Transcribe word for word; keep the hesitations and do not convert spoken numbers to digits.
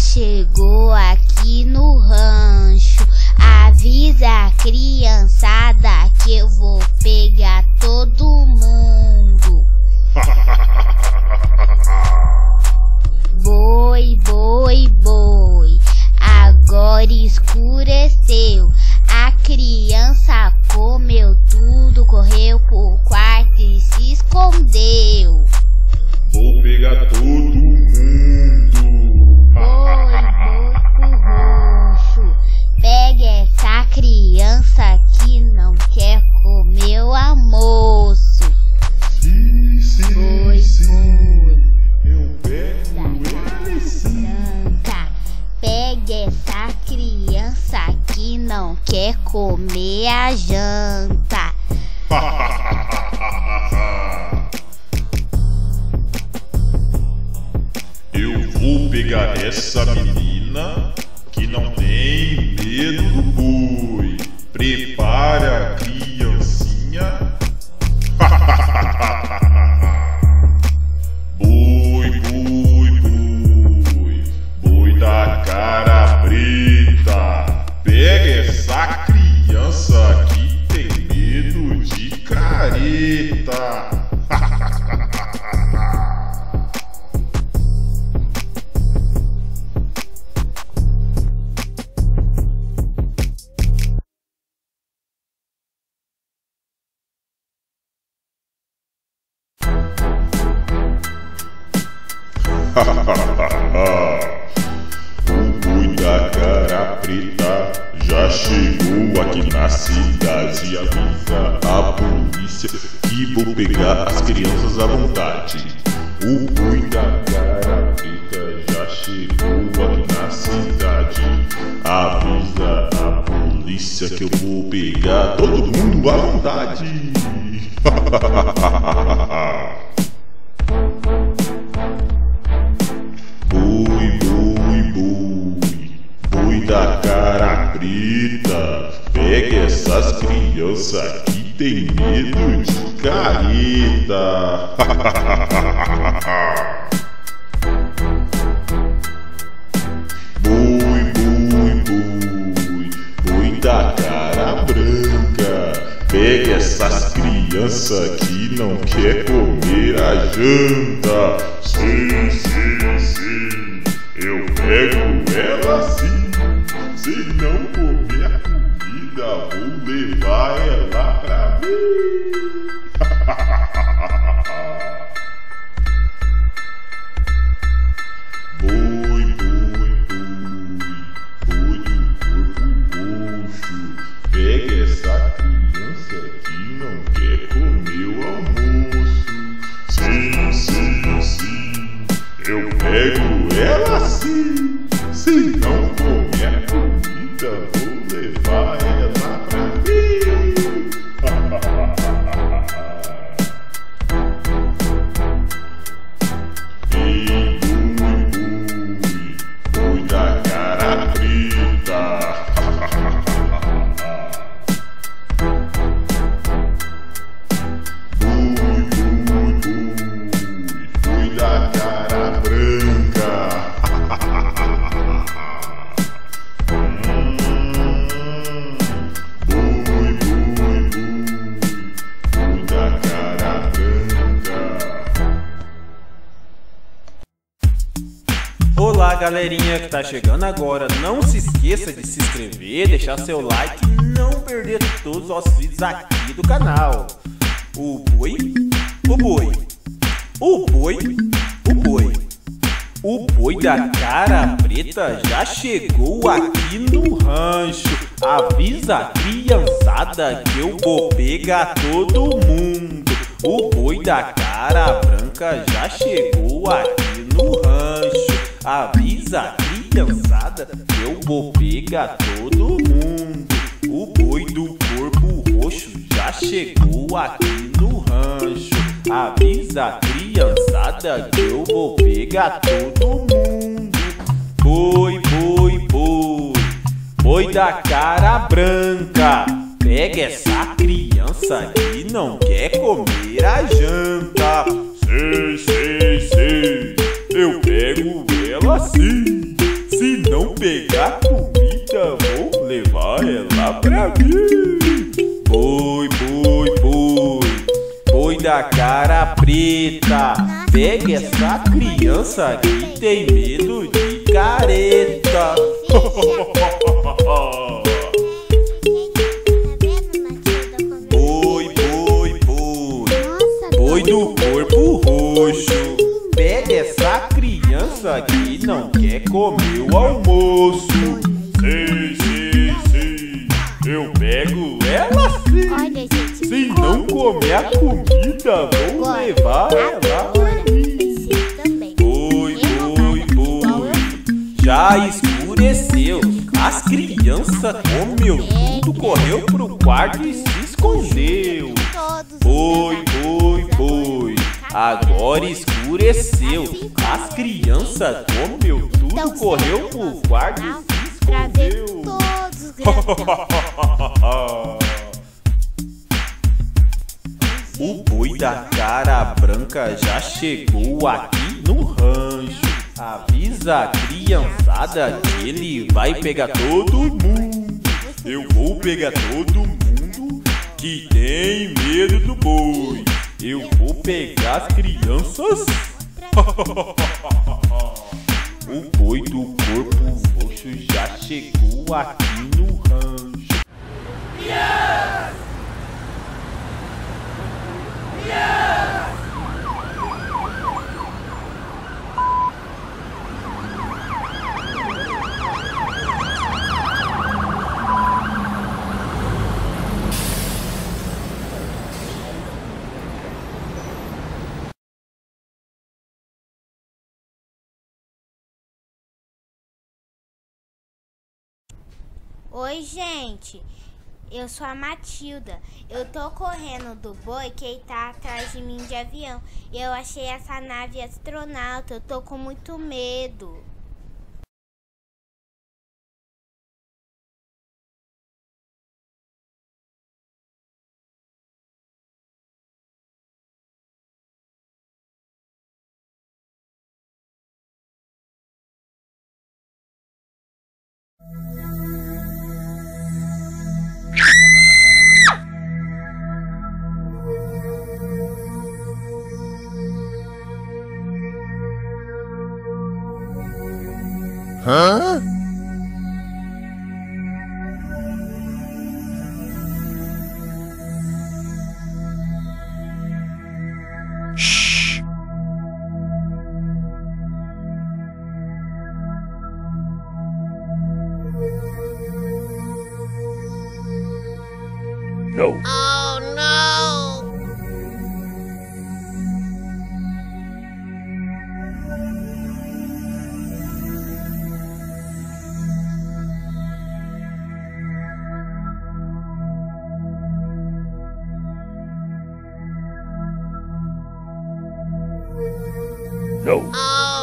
chegou aqui no rancho. Avisa a criançada que eu vou pegar todo mundo. Boi, boi, boi, agora escureceu. A criança comeu tudo, correu pro quarto e se escondeu. Vou pegar todo mundo. Boi, boco roxo, pega essa criança que não quer comer o almoço. Sim, sim, Boi, sim. boi, Eu pego ele sim. branca, pega essa criança que não quer comer a janta. Eu vou pegar essa menina que não tem medo do boi. Prepare a criancinha. Boi, boi, boi, boi da cara preta. Pega essa criança que tem medo de careta. O boi da cara preta já chegou aqui na cidade. Avisa a polícia que vou pegar as crianças à vontade. O boi da cara preta já chegou aqui na cidade. Avisa a polícia que eu vou pegar todo mundo à vontade. Boi, boi, boi, boi da cara preta, pega essas crianças que tem medo de careta. Boi, boi, boi, boi da cara branca, pega essas crianças que não quer comer a janta. Sim, sim, sim, eu pego ela sim. Se não comer a comida, vou levar ela pra mim. Boi, boi, boi, boi do corpo roxo, pega essa criança que não quer comer o almoço. Sim, sim, sim, eu pego ela sim. Se não comer a comida, vou levar ela pra mim. Ei, boi, boi, boi da cara preta. Boi, boi, boi, boi da cara branca. Boi, boi, boi, boi da cara branca. Olá, galerinha que tá chegando agora, não se esqueça de se inscrever, deixar seu like e não perder todos os nossos vídeos aqui do canal. O boi, o boi, o boi, o boi, o boi da cara preta já chegou aqui no rancho. Avisa a criançada que eu vou pegar todo mundo. O boi da cara branca já chegou aqui no rancho. Avisa a criançada que eu vou pegar todo mundo. O boi do corpo roxo já chegou aqui no rancho. Avisa a criançada que eu vou pegar todo mundo. Boi, boi, boi, boi da cara branca, pega essa criança que não quer comer a janta. Sei, sei, sei, eu pego ela sim. Se pegar comida, vou levar ela pra mim. Boi, boi, boi, boi da cara preta, pega essa criança que tem medo de careta. Boi, boi, boi, boi do corpo roxo, pega essa criança que não quer comer o almoço. Sim, sim, sim, eu pego ela sim. Olha, gente, Se não comer a comida, vou agora, levar ela agora, pra mim. você também. Boi, boi, boi, já escureceu. As crianças comeu tudo, correu pro quarto e se escondeu. Boi, boi, boi, agora escureceu. As crianças comeu tudo, correu pro quarto e se Pra ver escondeu. todos os grandão. O boi da cara branca já chegou aqui no rancho. Avisa a criançada que ele vai pegar todo mundo. Eu vou pegar todo mundo que tem medo do boi. Eu vou pegar as crianças. O boi do corpo roxo já chegou aqui no rancho. Oi, gente. Eu sou a Matilda. Eu tô correndo do boi que ele tá atrás de mim de avião. E eu achei essa nave astronauta. Eu tô com muito medo. Hã? Shh. No. Oh, no! No. Oh,